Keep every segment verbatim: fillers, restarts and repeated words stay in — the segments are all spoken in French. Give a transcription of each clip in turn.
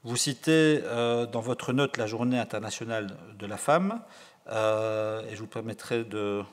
Vous citez euh, dans votre note la Journée internationale de la femme, euh, et je vous permettrai de,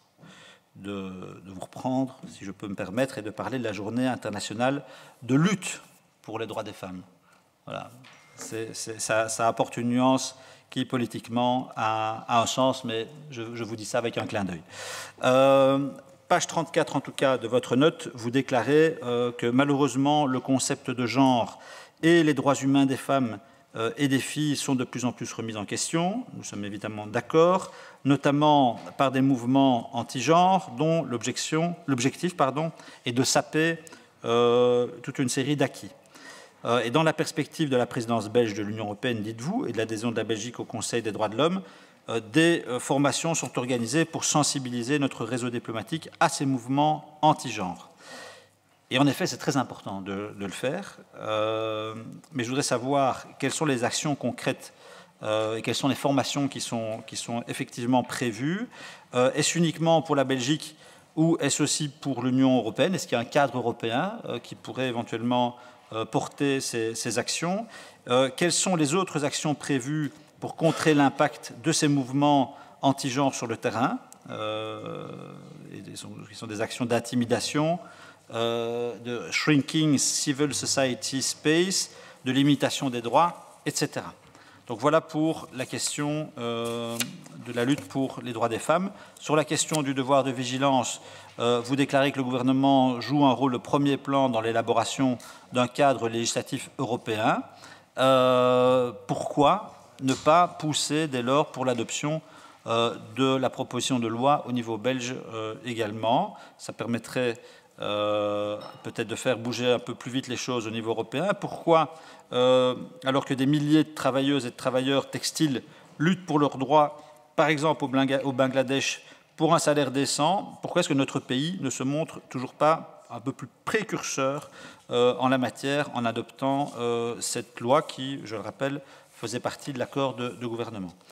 de, de vous reprendre, si je peux me permettre, et de parler de la Journée internationale de lutte pour les droits des femmes. Voilà. C'est, c'est, ça, ça apporte une nuance qui, politiquement, a, a un sens, mais je, je vous dis ça avec un clin d'œil. Euh, page trente-quatre, en tout cas, de votre note, vous déclarez euh, que, malheureusement, le concept de genre et les droits humains des femmes euh, et des filles sont de plus en plus remis en question. Nous sommes évidemment d'accord, notamment par des mouvements anti-genre, dont l'objection, l'objectif pardon, est de saper euh, toute une série d'acquis. Euh, et dans la perspective de la présidence belge de l'Union européenne, dites-vous, et de l'adhésion de la Belgique au Conseil des droits de l'homme, euh, des euh, formations sont organisées pour sensibiliser notre réseau diplomatique à ces mouvements anti-genre. Et en effet, c'est très important de, de le faire, euh, mais je voudrais savoir quelles sont les actions concrètes euh, et quelles sont les formations qui sont, qui sont effectivement prévues. Euh, est-ce uniquement pour la Belgique ou est-ce aussi pour l'Union européenne? Est-ce qu'il y a un cadre européen euh, qui pourrait éventuellement euh, porter ces, ces actions? euh, Quelles sont les autres actions prévues pour contrer l'impact de ces mouvements anti-genre sur le terrain, euh, et qui sont, qui sont des actions d'intimidation, Euh, de shrinking civil society space, de limitation des droits, et cetera. Donc voilà pour la question euh, de la lutte pour les droits des femmes. Sur la question du devoir de vigilance, euh, vous déclarez que le gouvernement joue un rôle de premier plan dans l'élaboration d'un cadre législatif européen. Euh, pourquoi ne pas pousser dès lors pour l'adoption euh, de la proposition de loi au niveau belge euh, également? Ça permettrait Euh, peut-être de faire bouger un peu plus vite les choses au niveau européen. Pourquoi, euh, alors que des milliers de travailleuses et de travailleurs textiles luttent pour leurs droits, par exemple au Bangladesh, pour un salaire décent, pourquoi est-ce que notre pays ne se montre toujours pas un peu plus précurseur euh, en la matière en adoptant euh, cette loi qui, je le rappelle, faisait partie de l'accord de, de gouvernement?